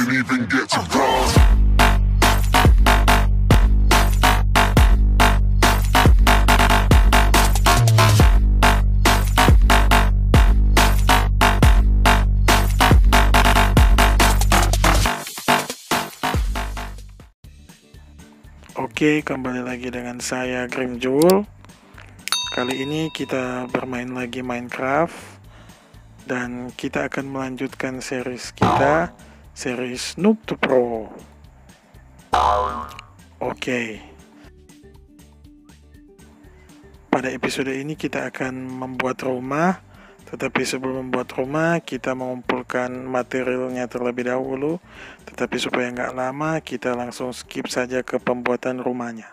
didn't even get to cross. Oke, kembali lagi dengan saya Grimjul. Kali ini kita bermain lagi Minecraft dan kita akan melanjutkan series kita, series Noob to Pro. Oke. Pada episode ini kita akan membuat rumah, tetapi sebelum membuat rumah kita mengumpulkan materialnya terlebih dahulu. Tetapi supaya nggak lama, kita langsung skip saja ke pembuatan rumahnya.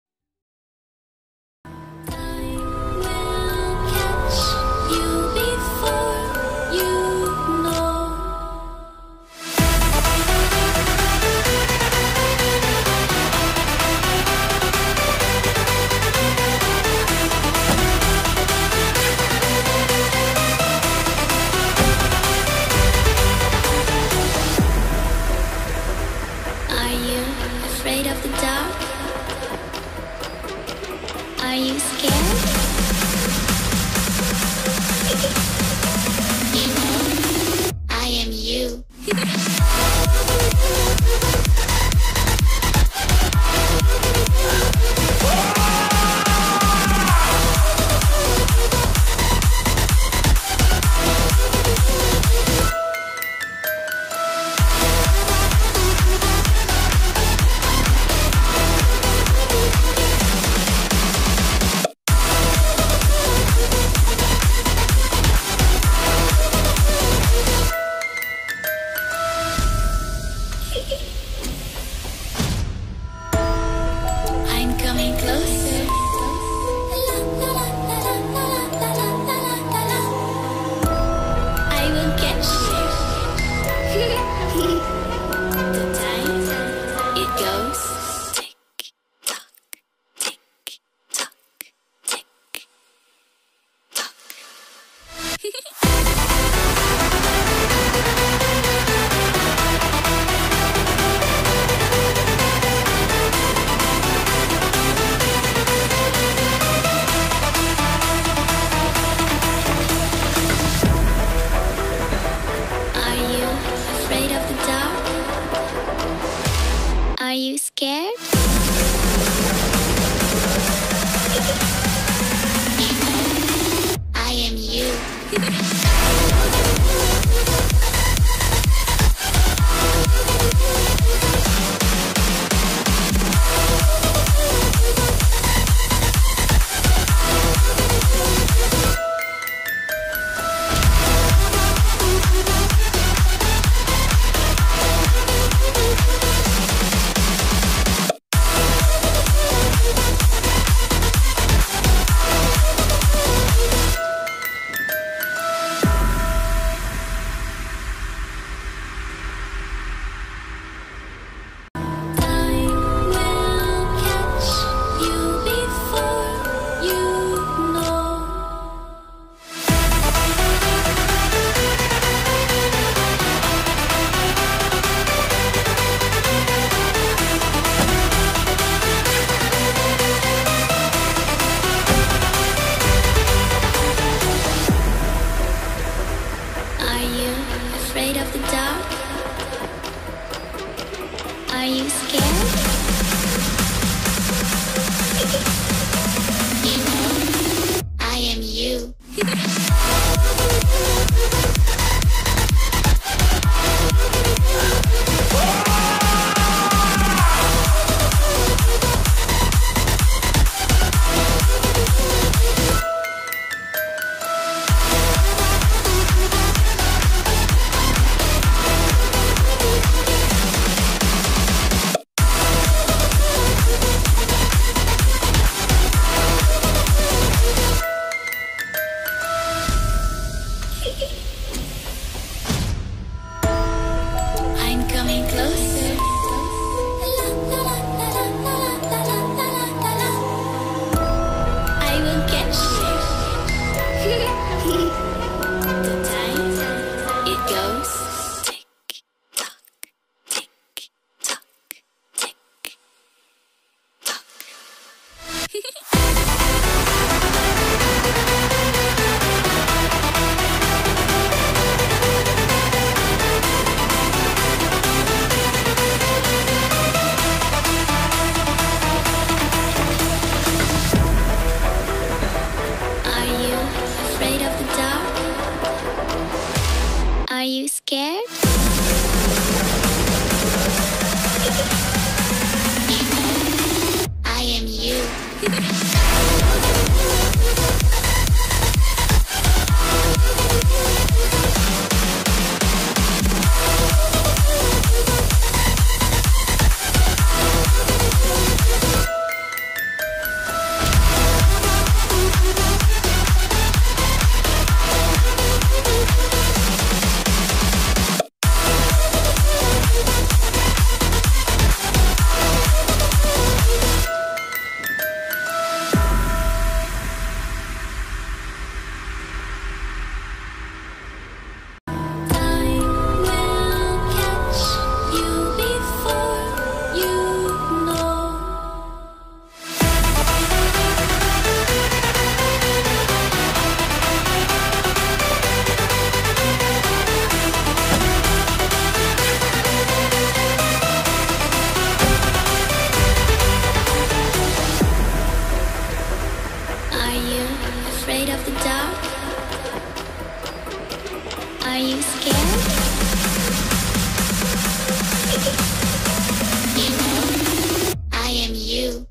Are you scared? You know, I am you. I'm coming closer. I will catch you. The time it goes tick tock, tick tock, tick tock. Are you scared? I am you. Are you scared? You know, I am you. I'm coming closer. I will catch you. The time it goes tick tock, scared? I am you. Are you afraid of the dark? Are you scared? I am you.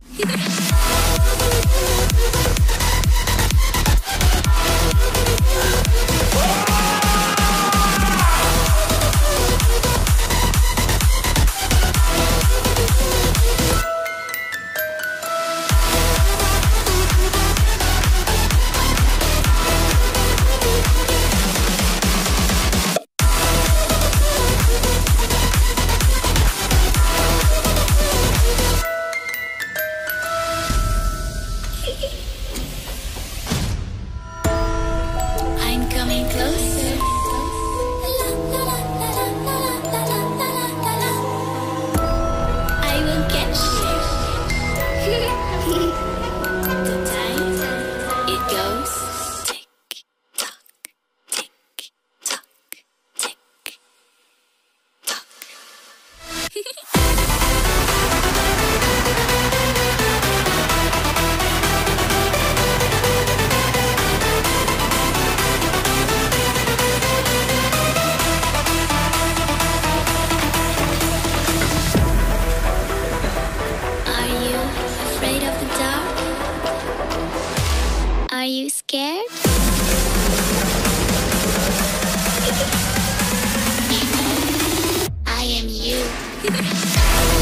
I'm coming closer. I will get you. The time it goes tick tock, tick tock, tick tock. Are you afraid of the dark? Are you scared? I am you.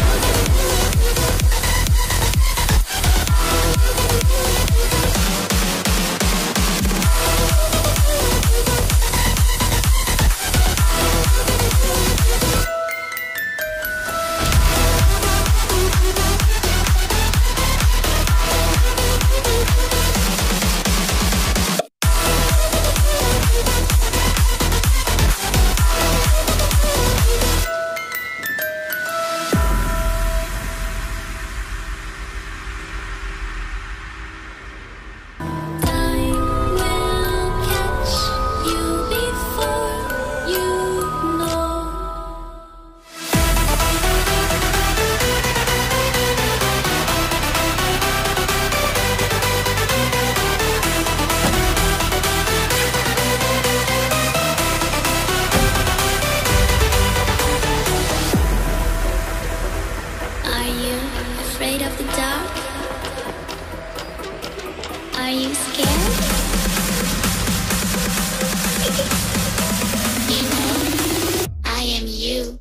Are you afraid of the dark? Are you scared? I am you.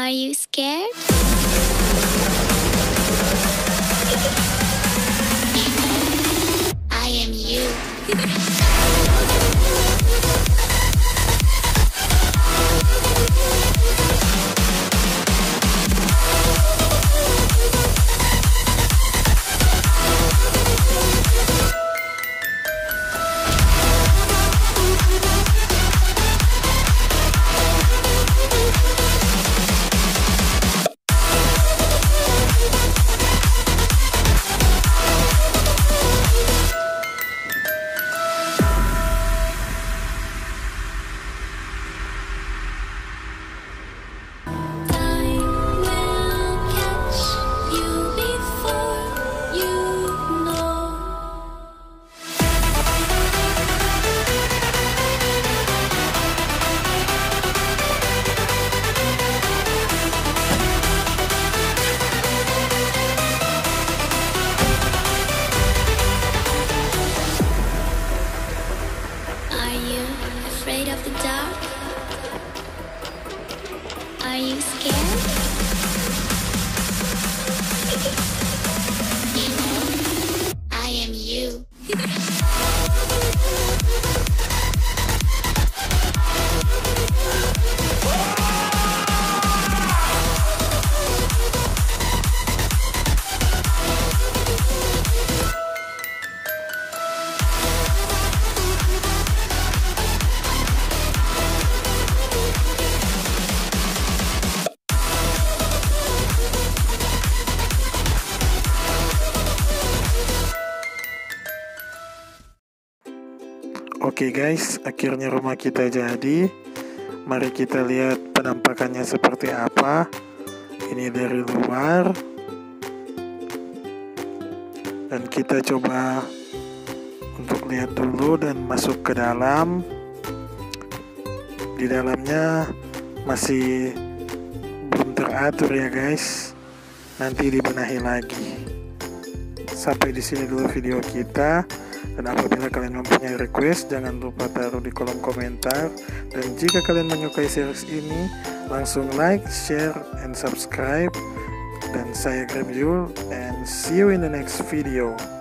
Are you scared? I am you. Afraid of the dark? Are you scared? I am you. Oke guys, akhirnya rumah kita jadi. Mari kita lihat penampakannya seperti apa. Ini dari luar. Dan kita coba untuk lihat dulu dan masuk ke dalam. Di dalamnya masih belum teratur ya guys. Nanti dibenahi lagi. Sampai di sini dulu video kita. Dan apabila kalian mempunyai request, jangan lupa taruh di kolom komentar. Dan jika kalian menyukai series ini, langsung like, share, and subscribe. Dan saya Grimjul, and see you in the next video.